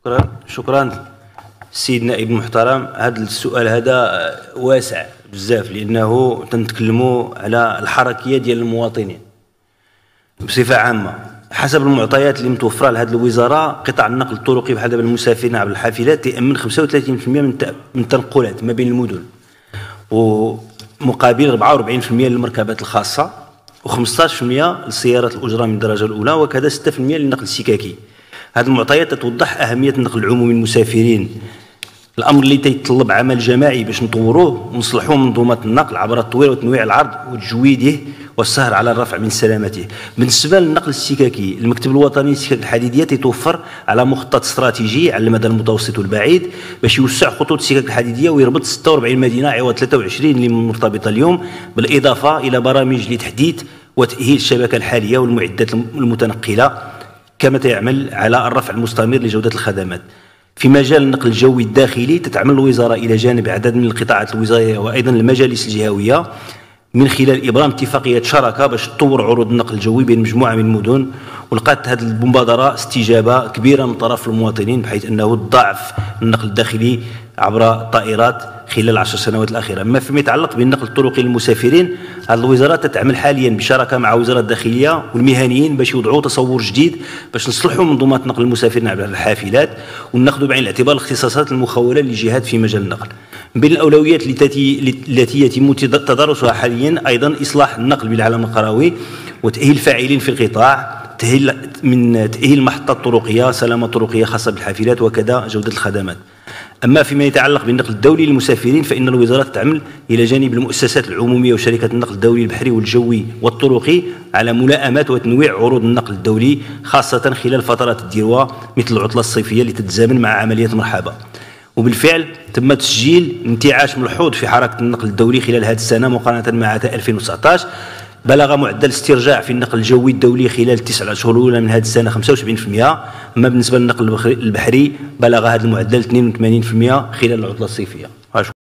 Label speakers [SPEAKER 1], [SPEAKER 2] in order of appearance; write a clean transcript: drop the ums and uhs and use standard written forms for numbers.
[SPEAKER 1] شكرا السيد النائب المحترم. هذا السؤال هذا واسع بزاف، لانه تنتكلموا على الحركيه ديال المواطنين بصفه عامه. حسب المعطيات اللي متوفره لهذه الوزاره، قطاع النقل الطرقي بحال دابا المسافرين عبر الحافلات تيأمن 35% من التنقلات ما بين المدن، ومقابل 44% للمركبات الخاصه، و15% للسيارات الاجره من الدرجه الاولى، وكذا 6% للنقل السككي. هذه المعطيات تتوضح اهميه النقل العمومي للمسافرين، الامر اللي تيتطلب عمل جماعي باش نطوروه ونصلحوا منظومات النقل عبر تطوير وتنويع العرض وتجويده والسهر على الرفع من سلامته. بالنسبه للنقل السككي، المكتب الوطني للسكك الحديديه تيتوفر على مخطط استراتيجي على المدى المتوسط والبعيد باش يوسع خطوط السكك الحديديه ويربط 46 مدينه عوض 23 اللي مرتبطه اليوم، بالاضافه الى برامج لتحديث وتاهيل الشبكه الحاليه والمعدات المتنقله، كما تعمل على الرفع المستمر لجوده الخدمات. في مجال النقل الجوي الداخلي تتعمل الوزاره الى جانب عدد من القطاعات الوزاريه وايضا المجالس الجهويه من خلال ابرام اتفاقيات شراكه باش تطور عروض النقل الجوي بين مجموعه من المدن، ولقات هذه المبادره استجابه كبيره من طرف المواطنين، بحيث انه تضاعف النقل الداخلي عبر الطائرات خلال 10 سنوات الاخيره. اما فيما يتعلق بالنقل الطرقي للمسافرين، هذه الوزاره تتعمل حاليا بشراكه مع وزاره الداخليه والمهنيين باش يوضعوا تصور جديد باش نصلحوا منظومات نقل المسافرين عبر الحافلات، وناخذوا بعين الاعتبار الاختصاصات المخوله للجهات في مجال النقل. من بين الاولويات التي يتم تدارسها حاليا ايضا اصلاح النقل بالعالم القروي وتاهيل الفاعلين في القطاع، تاهيل محطات طرقيه، سلامه طرقيه خاصه بالحافلات، وكذا جوده الخدمات. اما فيما يتعلق بالنقل الدولي للمسافرين، فان الوزاره تعمل الى جانب المؤسسات العموميه وشركات النقل الدولي البحري والجوي والطرقي على ملائمه وتنويع عروض النقل الدولي، خاصه خلال فترات الذروه مثل العطله الصيفيه اللي تتزامن مع عمليه مرحبا. وبالفعل تم تسجيل انتعاش ملحوظ في حركه النقل الدولي خلال هذه السنه مقارنه مع 2019. بلغ معدل الاسترجاع في النقل الجوي الدولي خلال التسع اشهر الاولى من هذه السنه 75%، اما بالنسبه للنقل البحري بلغ هذا المعدل 82% خلال العطله الصيفيه.